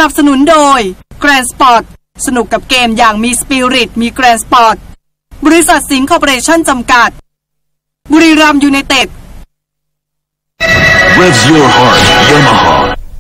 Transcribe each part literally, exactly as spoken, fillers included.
นับสนุนโดย Grand Sport สนุกกับเกมอย่างมีสปิริตมี Grand Sport บริษัทสิงห์คอร์ปอเรชั่นจำกัดบุรีรัมย์ยูไนเต็ด Revs your heart Yamaha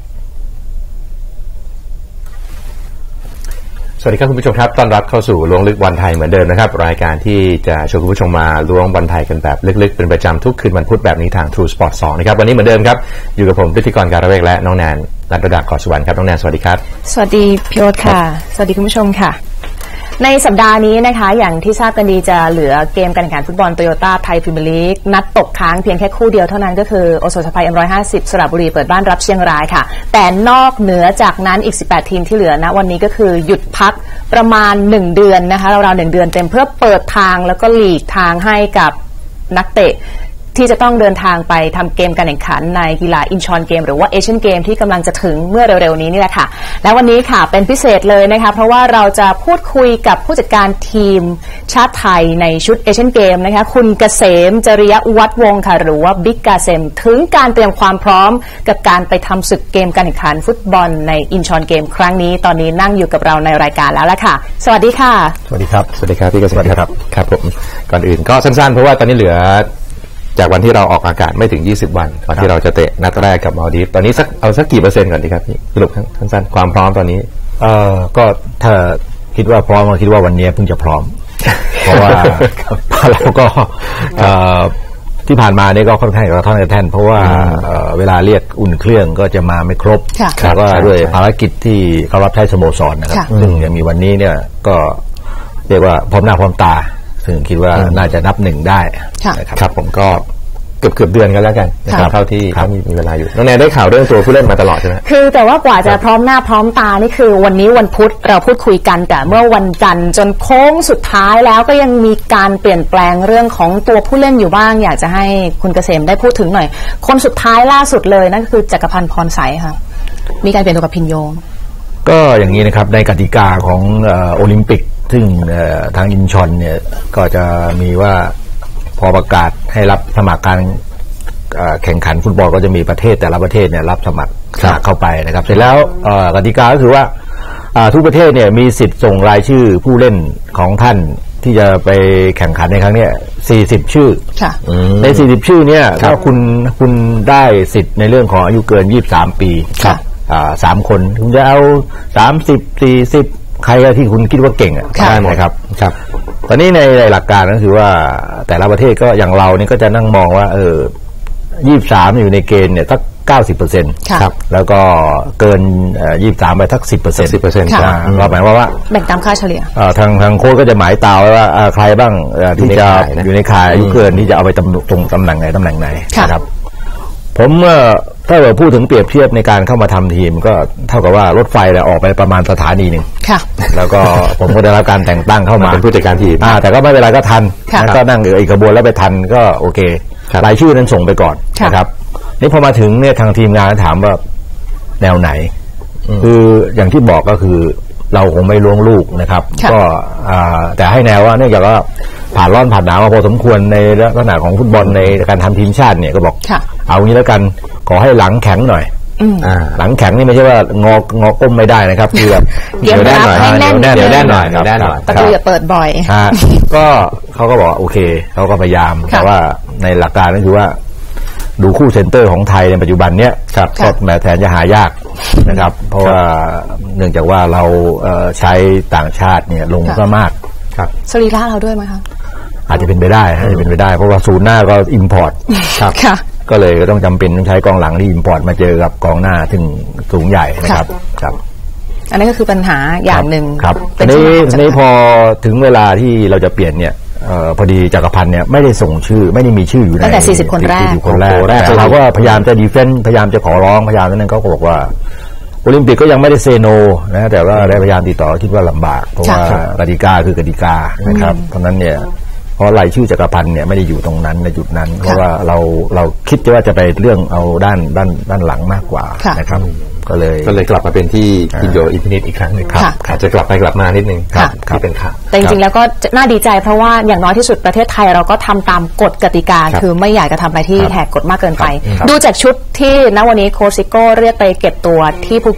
สวัสดีครับคุณผู้ชมครับต้อนรับเข้าสู่ล้วงลึกบอลไทยเหมือนเดิมนะครับรายการที่จะชวนคุณผู้ชมมาล้วงบอลไทยกันแบบลึกๆเป็นประจำทุกคืนวันพุธแบบนี้ทาง True Sport สองนะครับวันนี้เหมือนเดิมครับอยู่กับผมพิธีกรการเวกและน้องแนนรัตดาขอสุวรรณครับน้องแนนสวัสดีครับสวัสดีพี่โอ๊ตค่ะสวัสดีคุณผู้ชมค่ะในสัปดาห์นี้นะคะอย่างที่ทราบกันดีจะเหลือเกมการแข่งขันฟุตบอลโตโยต้าไทยพรีเมียร์ลีกนัดตกค้างเพียงแค่คู่เดียวเท่านั้นก็คือโอสถสภา เอ็ม หนึ่งร้อยห้าสิบ สระบุรีเปิดบ้านรับเชียงรายค่ะแต่นอกเหนือจากนั้นอีกสิบแปดทีมที่เหลือนะวันนี้ก็คือหยุดพักประมาณหนึ่งเดือนนะคะราวๆหนึ่งเดือนเต็มเพื่อเปิดทางแล้วก็หลีกทางให้กับนักเตะที่จะต้องเดินทางไปทำเกมการแข่งขันในกีฬาอินชอนเกมหรือว่าเอเชียนเกมที่กำลังจะถึงเมื่อเร็วๆนี้นี่แหละค่ะและวันนี้ค่ะเป็นพิเศษเลยนะคะเพราะว่าเราจะพูดคุยกับผู้จัดการทีมชาติไทยในชุดเอเชียนเกมนะคะคุณเกษมจริยวัฒน์วงศ์ค่ะหรือว่าบิ๊กกาเซมถึงการเตรียมความพร้อมกับการไปทำศึกเกมการแข่งขันฟุตบอลในอินชอนเกมครั้งนี้ตอนนี้นั่งอยู่กับเราในรายการแล้วละค่ะสวัสดีค่ะสวัสดีครับสวัสดีครับพี่เกษมครับครับผมก่อนอื่นก็สั้นๆเพราะว่าตอนนี้เหลือจากวันที่เราออกอากาศไม่ถึงยี่สิบวันก่อนที่เราจะเตะนัดแรกกับมาลดีฟตอนนี้สักเอาสักกี่เปอร์เซ็นต์ก่อนดีครับพี่สรุปสั้นๆความพร้อมตอนนี้เอ่อก็ถ้าคิดว่าพร้อมก็คิดว่าวันนี้เพิ่งจะพร้อมเพราะว่าเราก็เอ่อที่ผ่านมานี่ก็ค่อนข้างกระท่อนกระแท่นเพราะว่าเวลาเรียกอุ่นเครื่องก็จะมาไม่ครบแล้วก็ด้วยภารกิจที่เขารับใช้สโมสรนะครับซึ่งยังมีวันนี้เนี่ยก็เรียกว่าพร้อมหน้าพร้อมตาซึ่งคิดว่าน่าจะนับหนึ่งได้ครับผมก็เกือบเกือบเดือนกันแล้วกันนะครับเท่าที่เขามีมีเวลาอยู่น้องแนนได้ข่าวเรื่องตัวผู้เล่นมาตลอดใช่ไหมคือแต่ว่ากว่าจะพร้อมหน้าพร้อมตานี่คือวันนี้วันพุธเราพูดคุยกันแต่เมื่อวันจันทร์จนโค้งสุดท้ายแล้วก็ยังมีการเปลี่ยนแปลงเรื่องของตัวผู้เล่นอยู่บ้างอยากจะให้คุณเกษมได้พูดถึงหน่อยคนสุดท้ายล่าสุดเลยนั่นคือจักรพันธ์พรใสค่ะมีการเปลี่ยนตัวกับพินโยก็อย่างนี้นะครับในกติกาของโอลิมปิกซึ่งทางอินชอนเนี่ยก็จะมีว่าพอประกาศให้รับสมัครการแข่งขันฟุตบอลก็จะมีประเทศแต่ละประเทศเนี่ยรับสมัครเข้าไปนะครับเสร็จแล้วกติกาก็คือว่าทุกประเทศเนี่ยมีสิทธิ์ส่งรายชื่อผู้เล่นของท่านที่จะไปแข่งขันในครั้งนี้สี่สิบชื่อในสี่สิบชื่อเนี่ยถ้าคุณคุณได้สิทธิ์ในเรื่องของอายุเกินยี่สิบสามปีสามคนคุณจะเอาสามสิบสี่สิบใครที่คุณคิดว่าเก่งอ่ะได้หมดครับครับตอนนี้ในหลักการก็คือว่าแต่ละประเทศก็อย่างเราเนี่ยก็จะนั่งมองว่าเออยี่สิบสามอยู่ในเกณฑ์เนี่ยสักเก้าสิบเปอร์เซ็นต์ครับแล้วก็เกินยี่สิบสามไปสักสิบเปอร์เซ็นต์สิบเปอร์เซ็นต์ก็หมายความว่าแบ่งตามค่าเฉลี่ยทางทางโค้ชก็จะหมายตาไว้ว่าใครบ้างที่จะอยู่ในข่ายอายุเกินที่จะเอาไปตรงตำแหน่งไหนตำแหน่งไหนนะครับผมเมื่อถ้าเราพูดถึงเปรียบเทียบในการเข้ามาทำทีมก็เท่ากับว่ารถไฟเนี่ยออกไปประมาณสถานีหนึ่งแล้วก็ผมก็ได้รับการแต่งตั้งเข้ามาเป็นผู้จัดการทีมแต่ก็ไม่เป็นไรก็ทันแล้วก็นั่งอีกกระบวนแล้วไปทันก็โอเครายชื่อนั้นส่งไปก่อนนะครับนี่พอมาถึงเนี่ยทางทีมงานถามว่าแนวไหนคืออย่างที่บอกก็คือเราคงไม่ล้วงลูกนะครับก็แต่ให้แนวว่าเนื่องจากว่าผ่านร้อนผ่านหนาวมาพอสมควรในลักษณะของฟุตบอลในการทำทีมชาติเนี่ยก็บอกเอางี้แล้วกันขอให้หลังแข็งหน่อยหลังแข็งนี่ไม่ใช่ว่างองอก้มไม่ได้นะครับคือแบบเดี๋ยวแน่นหน่อยเดี๋ยวแน่นเดี๋ยวแน่นหน่อยเดี๋ยวแน่นหน่อยประตูอย่าเปิดบ่อยก็เขาก็บอกโอเคเขาก็พยายามแต่ว่าในหลักการก็คือว่าดูคู่เซ็นเตอร์ของไทยในปัจจุบันเนี้ยครับก็แม้แทนจะหายากนะครับเพราะว่าเนื่องจากว่าเราใช้ต่างชาติเนี่ยลงก็มากครับสรีระเราด้วยไหมคะอาจจะเป็นไปได้อาจจะเป็นไปได้เพราะว่าศูนย์หน้าก็อิมพอร์ตครับก็เลยก็ต้องจำเป็นต้องใช้กองหลังที่อิมพอร์ตมาเจอกับกองหน้าถึงสูงใหญ่นะครับครับอันนี้ก็คือปัญหาอย่างหนึ่งครับทีนี้ทีนี้พอถึงเวลาที่เราจะเปลี่ยนเนี่ยพอดีจักรพันธ์เนี่ยไม่ได้ส่งชื่อไม่ได้มีชื่ออยู่ในตั้งแต่สี่สิบคนแรกคนแรกแต่เราก็พยายามจะดีเฟนต์พยายามจะขอร้องพยายามนั้นเขาก็บอกว่าโอลิมปิกก็ยังไม่ได้เซโนนะแต่ว่าได้พยายามติดต่อคิดว่าลำบากเพราะว่ากติกาคือกติกานะครับเพราะนั้นเนี่ยเพราะรายชื่อจักรพันธ์เนี่ยไม่ได้อยู่ตรงนั้นในจุดนั้นเพราะว่าเราเราคิดว่าจะไปเรื่องเอาด้านด้านด้านหลังมากกว่านะครับก็เลยก็เลยกลับมาเป็นที่พินโยอินฟินิตอีกครั้งหนึ่งครับอาจจะกลับไปกลับมานิดนึงที่เป็นข่าวแต่จริงๆแล้วก็น่าดีใจเพราะว่าอย่างน้อยที่สุดประเทศไทยเราก็ทำตามกฎกติกาคือไม่อยากจะทำอะไรที่แหกกฎมากเกินไปดูจากชุดที่ณวันนี้โค้ชซิโก้เรียกไปเก็บตัวที่ภูเก็ต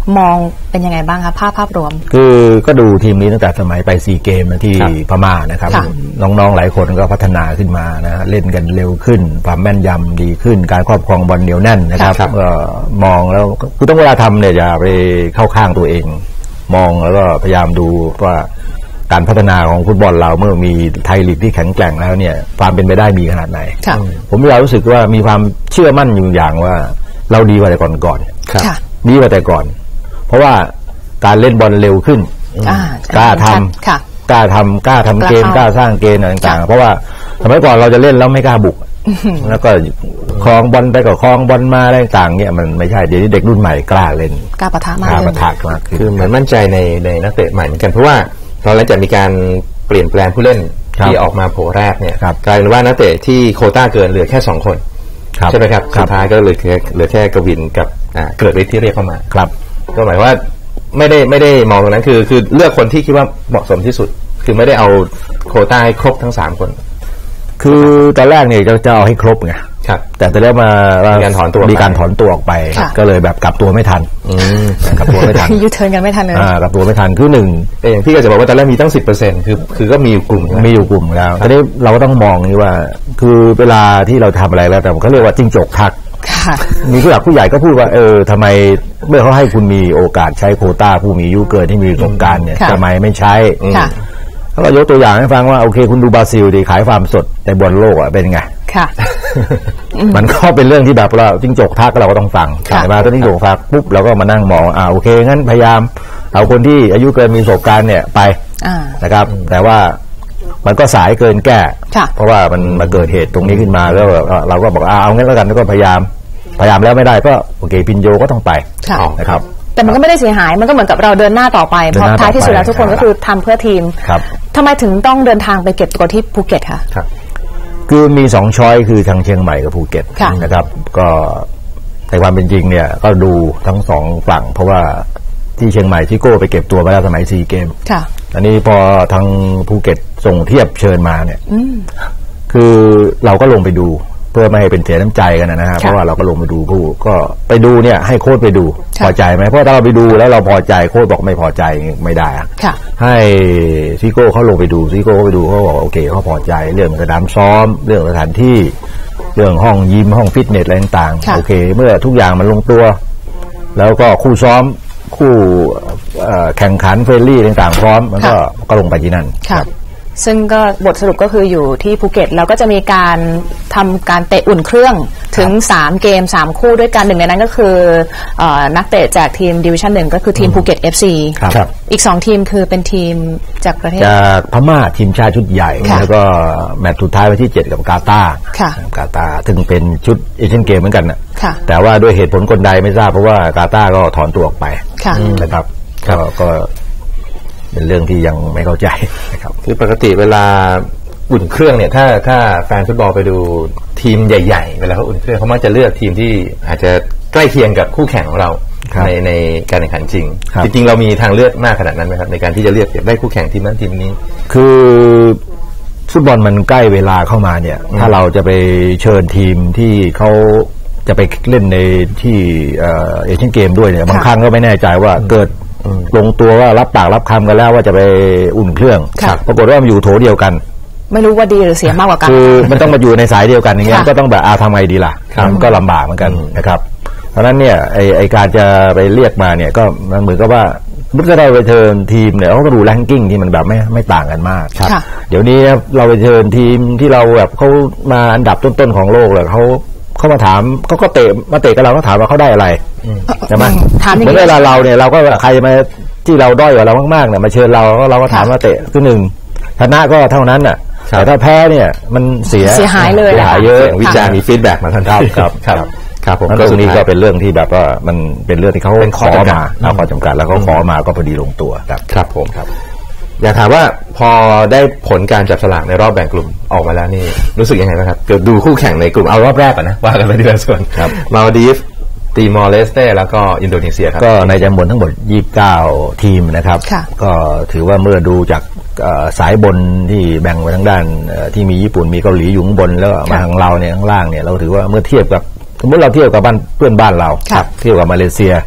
มองเป็นยังไงบ้างคะภาพภาพรวมคือก็ดูทีมนี้ตั้งแต่สมัยไปซีเกมที่พม่านะครับน้องๆหลายคนก็พัฒนาขึ้นมานะเล่นกันเร็วขึ้นความแม่นยำดีขึ้นการครอบครองบอลเหนียวแน่นนะครับก็มองแล้วคือต้องเวลาทำเนี่ยอย่าไปเข้าข้างตัวเองมองแล้วก็พยายามดูว่าการพัฒนาของฟุตบอลเราเมื่อมีไทยลีกที่แข็งแกร่งแล้วเนี่ยความเป็นไปได้มีขนาดไหนผมเรารู้สึกว่ามีความเชื่อมั่นอยู่อย่างว่าเราดีกว่าแต่ก่อนก่อนดีกว่าแต่ก่อนเพราะว่าการเล่นบอลเร็วขึ้นกล้าทำกล้าทำกล้าทำเกมกล้าสร้างเกมต่างๆเพราะว่าสมัยก่อนเราจะเล่นแล้วไม่กล้าบุกแล้วก็คลองบอลไปกับคลองบอลมาอะไรต่างๆเนี่ยมันไม่ใช่เดี๋ยวนี้เด็กรุ่นใหม่กล้าเล่นกล้าปะทะมากกล้าปะทะมากคือเหมือนมั่นใจในในนักเตะใหม่เหมือนกันเพราะว่าตอนแรกจะมีการเปลี่ยนแปลงผู้เล่นที่ออกมาโผล่แรกเนี่ยกลายเป็นว่านักเตะที่โควต้าเกินเหลือแค่สองคนใช่ไหมครับสุดท้ายก็เหลือแค่เหลือแค่กวินกับเกิดฤทธิ์ที่เรียกเข้ามาครับก็หมายว่าไม่ได้ไม่ได้มองตรงนั้นคือคือเลือกคนที่คิดว่าเหมาะสมที่สุดคือไม่ได้เอาโควต้าให้ครบทั้งสามคนคือตอนแรกเนี่ยจะจะเอาให้ครบไงแต่ตอนแรกมามีการถอนตัวมีการถอนตัวออกไปก็เลยแบบกลับตัวไม่ทันกลับตัวไม่ทันยูเทิร์นกันไม่ทันเลยกลับตัวไม่ทันคือหนึ่งเองพี่ก็จะบอกว่าตอนแรกมีตั้งสิบเปอร์เซ็นต์คือคือก็มีกลุ่มมีอยู่กลุ่มแล้วทีนี้เราก็ต้องมองนี่ว่าคือเวลาที่เราทำอะไรแล้วแต่เขาเรียกว่าจิ้งจกทักมีผู้หลักผู้ใหญ่ก็พูดว่าเออทำไมเมื่อเขาให้คุณมีโอกาสใช้โควต้าผู้มีอายุเกินที่มีประสบการณ์เนี่ยทำไมไม่ใช้เขาก็ยกตัวอย่างให้ฟังว่าโอเคคุณดูบราซิลดีขายฟาร์มสดในบอลโลกอ่ะเป็นไงค่ะมันก็เป็นเรื่องที่แบบเราจิ้งจกทักเราก็ต้องฟังใช่ไหมถ้าจิ้งจกทักปุ๊บเราก็มานั่งมองอ่าโอเคงั้นพยายามเอาคนที่อายุเกินมีประสบการณ์เนี่ยไปนะครับแต่ว่ามันก็สายเกินแก้เพราะว่ามันมาเกิดเหตุตรงนี้ขึ้นมาแล้วเราก็บอกเอางั้นแล้วกันแล้วก็พยายามพยายามแล้วไม่ได้ก็โอเคพินโยก็ต้องไปนะครับแต่มันก็ไม่ได้เสียหายมันก็เหมือนกับเราเดินหน้าต่อไปเพราะท้ายที่สุดแล้วทุกคนก็คือทำเพื่อทีมทำไมถึงต้องเดินทางไปเก็บตัวที่ภูเก็ตคะคือมีสองช้อยคือทางเชียงใหม่กับภูเก็ตนะครับก็ในความเป็นจริงเนี่ยก็ดูทั้งสองฝั่งเพราะว่าที่เชียงใหม่ที่โก้ไปเก็บตัวมาแล้วสมัยซีเกมอันนี้พอทางภูเก็ตส่งเทียบเชิญมาเนี่ยคือเราก็ลงไปดูเพื่อไม่ให้เป็นเสียน้ำใจกันนะฮะเพราะว่าเราก็ลงไปดูผู้ก็ไปดูเนี่ยให้โค้ชไปดูพอใจไหมเพราะถ้าเราไปดูแล้วเราพอใจโค้ชบอกไม่พอใจไม่ได้อะให้ซิโก้เขาลงไปดูซิโก้เขาไปดูเขาบอกโอเคเขาพอใจเรื่องสนามซ้อมเรื่องสถานที่เรื่องห้องยิมห้องฟิตเนสอะไรต่างๆโอเคเมื่อทุกอย่างมันลงตัวแล้วก็คู่ซ้อมคู่แข่งขันเฟรนลี่ต่างๆพร้อมมันก็ก็ลงไปที่นั่นซึ่งก็บทสรุปก็คืออยู่ที่ภูเก็ตแล้วก็จะมีการทำการเตะอุ่นเครื่องถึงสามเกมสามคู่ด้วยกันหนึ่งในนั้นก็คือนักเตะจากทีมดิวิชั่นหนึ่งก็คือทีมภูเก็ต เอฟ ซี อีกสองทีมคือเป็นทีมจากประเทศจากพม่าทีมชาติชุดใหญ่แล้วก็แมตช์สุดท้ายวันที่เจ็ดกับกาตาร์กาตาร์ถึงเป็นชุดเอเชียนเกมเหมือนกันนะแต่ว่าด้วยเหตุผลกลใดไม่ทราบเพราะว่ากาตาร์ก็ถอนตัวออกไปนะครับก็เป็นเรื่องที่ยังไม่เข้าใจนะครับคือปกติเวลาอุ่นเครื่องเนี่ยถ้าถ้าแฟนฟุตบอลไปดูทีมใหญ่ๆเวลาเขาอุ่นเครื่องเขามักจะเลือกทีมที่อาจจะใกล้เคียงกับคู่แข่งของเราในในการแข่งขันจริงจริงๆเรามีทางเลือกมากขนาดนั้นไหมครับในการที่จะเลือกได้คู่แข่งทีมนั้นทีมนี้คือฟุตบอลมันใกล้เวลาเข้ามาเนี่ยถ้าเราจะไปเชิญทีมที่เขาจะไปเล่นในที่เอเชียนเกมด้วยเนี่ยบางครั้งก็ไม่แน่ใจว่าเกิดลงตัวว่ารับปากรับคำกันแล้วว่าจะไปอุ่นเครื่องปรากฏว่ามันอยู่โถเดียวกันไม่รู้ว่าดีหรือเสียมากกว่ากันคือมันต้องมาอยู่ในสายเดียวกันอย่างเงี้ยก็ต้องแบบอาทำไงดีล่ะมันก็ลำบากเหมือนกันนะครับเพราะนั้นเนี่ยไอไอการจะไปเรียกมาเนี่ยก็มันเหมือนกับว่าเมื่อเราไปเชิญทีมเนี่ยเขาก็ดูแรงกิ้งที่มันแบบไม่ไม่ต่างกันมากเดี๋ยวนี้เราไปเชิญทีมที่เราแบบเขามาอันดับต้นๆของโลกเลยเขาเขามาถามเขาก็เตะมาเตะกับเราก็ถามว่าเขาได้อะไรใช่ไหมเมื่อเวลาเราเนี่ยเราก็ใครมาที่เราด้อยกว่าเรามากๆเนี่ยมาเชิญเราเราก็ถามว่าเตะคือหนึ่งชนะก็เท่านั้นน่ะแต่ถ้าแพ้เนี่ยมันเสียเสียหายเลยเสียหายเยอะวิจารณ์มีฟีดแบ็กมาทันทีครับครับครับผมตรงนี้ก็เป็นเรื่องที่แบบว่ามันเป็นเรื่องที่เขาขอมาเอาข้อจำกัดแล้วเขาขอมาก็พอดีลงตัวครับครับผมครับอยากถามว่าพอได้ผลการจับฉลากในรอบแบ่งกลุ่มออกมาแล้วนี่รู้สึกยังไงบ้างครับเกิดดูคู่แข่งในกลุ่มเอารอบแรกก่อนนะว่ากันไปทีละส่วนครับมาลดีฟตีมอร์เลสเต้แล้วก็อินโดนีเซียครับก็ในจำนวนทั้งหมดยี่สิบเก้าทีมนะครับก็ถือว่าเมื่อดูจากสายบนที่แบ่งไว้ทั้งด้านที่มีญี่ปุ่นมีเกาหลีอยู่ข้างบนแล้วมาทางเราเนี่ยข้างล่างเนี่ยเราถือว่าเมื่อเทียบกับสมมติเราเทียบกับบ้านเพื่อนบ้านเราเทียบกับมาเลเซีย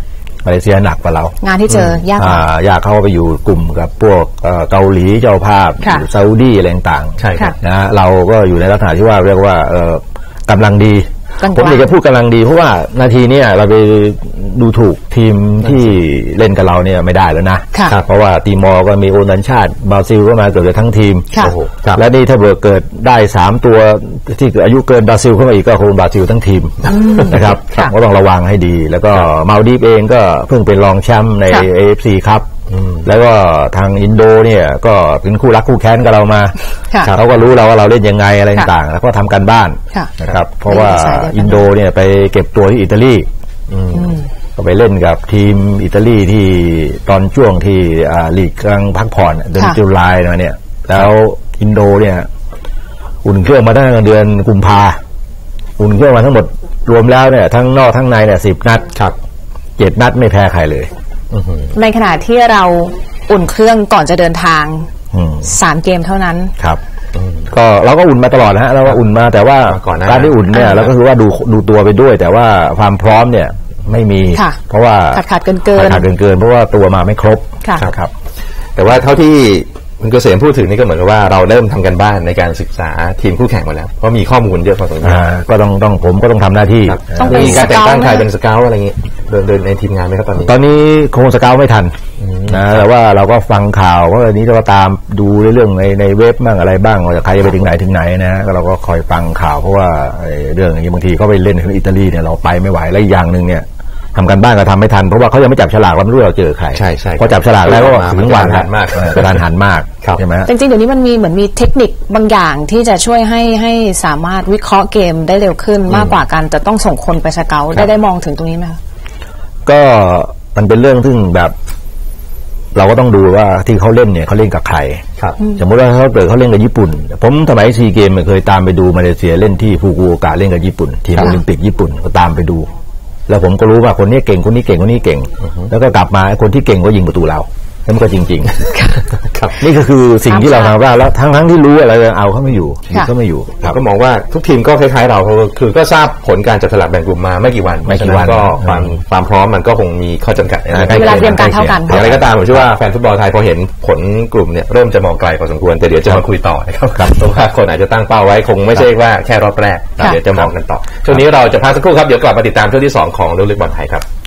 มาเลเซียหนักกว่าเรางานที่เจอยากกว่ายากเข้าไปอยู่กลุ่มกับพวกเกาหลีเจ้าภาพซาอุดีอะไรต่างๆใช่ครับนะเราก็อยู่ในลักษณะที่ว่าเรียกว่ากำลังดีผมอยากจะพูดกำลังดีเพราะว่านาทีนี้เราไปดูถูกทีมที่เล่นกับเราเนี่ยไม่ได้แล้วนะเพราะว่าตีมอร์ก็มีโอนันชาติบราซิลก็มาเกือบจะทั้งทีมและนี่ถ้าเกิดได้สามตัวที่อายุเกินบราซิลเข้ามาอีกก็คงบราซิลทั้งทีมนะครับก็ต้องระวังให้ดีแล้วก็มาลดีฟเองก็เพิ่งเป็นรองแชมป์ใน เอ เอฟ ซี ครับแล้วก็ทางอินโดเนี่ยก็เป็นคู่รักคู่แค้นกับเรามาเขาก็รู้เราว่าเราเล่นยังไงอะไรต่างๆแล้วก็ทำการบ้านนะครับเพราะว่าอินโดเนี่ยไปเก็บตัวที่อิตาลีก็ไปเล่นกับทีมอิตาลีที่ตอนช่วงที่ลีกกำลังพักผ่อนเดือนตุลาคมเนี่ยแล้วอินโดเนี่ยอุ่นเครื่องมาตั้งแต่เดือนกุมภาอุ่นเครื่องมาทั้งหมดรวมแล้วเนี่ยทั้งนอกทั้งในเนี่ยสิบนัดครับเจ็ดนัดไม่แพ้ใครเลยในขณะที่เราอุ่นเครื่องก่อนจะเดินทางสามเกมเท่านั้นครับก็เราก็อุ่นมาตลอดนะฮะเราก็อุ่นมาแต่ว่าการที่อุ่นเนี่ยเราก็คือว่าดูดูตัวไปด้วยแต่ว่าความพร้อมเนี่ยไม่มีเพราะว่าขาดขาดเกินเกินขาดเกินเกินเพราะว่าตัวมาไม่ครบครับแต่ว่าเท่าที่คุณเกษมพูดถึงนี่ก็เหมือนกับว่าเราเริ่มทำกันบ้านในการศึกษาทีมคู่แข่งมาแล้วเพราะมีข้อมูลเยอะพอสมควรก็ต้องต้องผมก็ต้องทำหน้าที่มีการแต่งตั้งใครเป็นสเกลอะไรอย่างงี้เดินเดินในทีมงานไหมครับตอนนี้ตอนนี้คงสเกลไม่ทันนะแต่ว่าเราก็ฟังข่าวเพราะอันนี้เราตามดูเรื่องในในเว็บบ้างอะไรบ้างว่าใครจะไปถึงไหนถึงไหนนะเราก็คอยฟังข่าวเพราะว่าเรื่องอย่างนี้บางทีเขาไปเล่นที่อิตาลีเนี่ยเราไปไม่ไหวและอีกอย่างนึงเนี่ยทำกันบ้านก็ทำไม่ทันเพราะว่าเขายังไม่จับฉลากเราไม่รู้เราเจอใครใช่ใช่พอจับฉลากแล้วก็ถึงวันหันมากกระดานหันมากใช่ไหมจริงๆเดี๋ยวนี้มันมีเหมือนมีเทคนิคบางอย่างที่จะช่วยให้ให้สามารถวิเคราะห์เกมได้เร็วขึ้นมากกว่าการจะต้องส่งคนไปสเกาต์ได้ได้มองถึงตรงนี้ไหมก็มันเป็นเรื่องที่แบบเราก็ต้องดูว่าที่เขาเล่นเนี่ยเขาเล่นกับใครสมมติว่าเขาเปิดเขาเล่นกับญี่ปุ่นผมสมัยซีเกมเคยตามไปดูมาเลเซียเล่นที่ฟุกุโอกะเล่นกับญี่ปุ่นทีมโอลิมปิกญี่ปุ่นก็ตามไปดูแล้วผมก็รู้ว่าคนนี้เก่งคนนี้เก่งคนนี้เก่งแล้วก็กลับมาคนที่เก่งก็ยิงประตูเราแล้วมันก็จริงๆครับนี่ก็คือสิ่งที่เราทำว่าแล้วทั้งทั้งที่รู้อะไรเอาเขาไม่อยู่เขาไม่อยู่ก็มองว่าทุกทีมก็คล้ายๆเราคือก็ทราบผลการจับฉลากแบ่งกลุ่มมาไม่กี่วันไม่กี่วันก็ความความพร้อมมันก็คงมีข้อจำกัดเวลาเตรียมการเท่ากันอย่างไรก็ตามผมเชื่อว่าแฟนฟุตบอลไทยพอเห็นผลกลุ่มเนี่ยเริ่มจะมองไกลพอสมควรแต่เดี๋ยวจะมาคุยต่อนะครับเพราะว่าคนอาจจะตั้งเป้าไว้คงไม่ใช่ว่าแค่รอบแรกเดี๋ยวจะมองกันต่อช่วงนี้เราจะพักสักครู่ครับเดี๋ยวกลับมาติดตามช่วงที่สองของเรื่องลึกบอลไทยครับ